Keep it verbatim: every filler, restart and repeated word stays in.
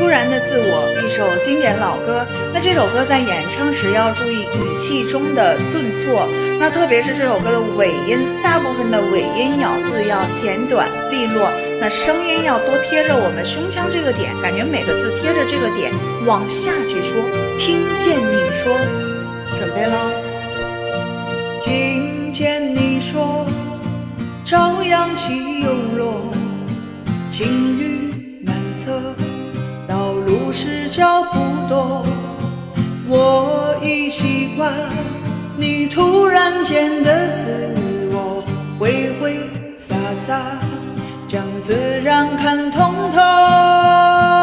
突然的自我，一首经典老歌。那这首歌在演唱时要注意语气中的顿挫，那特别是这首歌的尾音，大部分的尾音咬字要简短利落，那声音要多贴着我们胸腔这个点，感觉每个字贴着这个点往下去说。听见你说，准备咯。听见你说，朝阳起涌落，晴雨难测，道路是脚不多，我已习惯你突然间的自我，挥挥洒洒，将自然看通透。